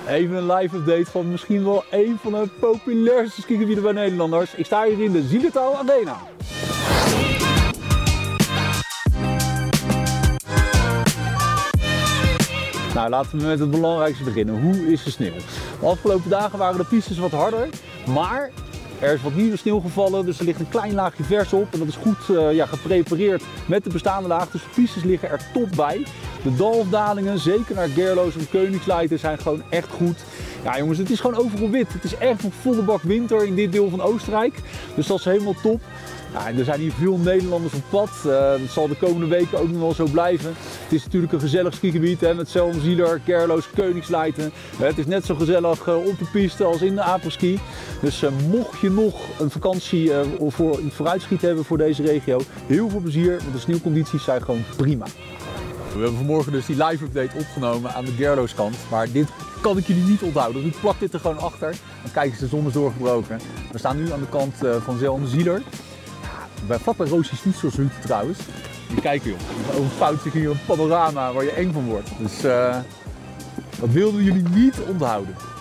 Even een live update van misschien wel een van de populairste skigebieden bij Nederlanders. Ik sta hier in de Zillertal Arena. Nou, laten we met het belangrijkste beginnen. Hoe is de sneeuw? De afgelopen dagen waren de pistes wat harder, maar er is wat nieuwe sneeuw gevallen, dus er ligt een klein laagje vers op en dat is goed geprepareerd met de bestaande laag. Dus de pistes liggen er top bij. De dalafdalingen, zeker naar Gerloos en Koningsleiten, zijn gewoon echt goed. Ja jongens, het is gewoon overal wit. Het is echt een volle bak winter in dit deel van Oostenrijk. Dus dat is helemaal top. Ja, en er zijn hier veel Nederlanders op pad. Dat zal de komende weken ook nog wel zo blijven. Het is natuurlijk een gezellig skigebied hè, met Zelmzieler, Gerloos, Koningsleiten. Het is net zo gezellig op de piste als in de apres-ski. Dus mocht je nog een vakantie voor het vooruitschiet hebben voor deze regio, heel veel plezier, want de sneeuwcondities zijn gewoon prima. We hebben vanmorgen dus die live update opgenomen aan de Gerloos kant, maar dit kan ik jullie niet onthouden. Dus ik plak dit er gewoon achter. Dan kijk eens, de zon is doorgebroken. We staan nu aan de kant van Zelmzieler. Vlak bij Roosje Schnitzelshut trouwens. En kijk joh, overvouwt zich hier een panorama waar je eng van wordt. Dus dat wilden jullie niet onthouden.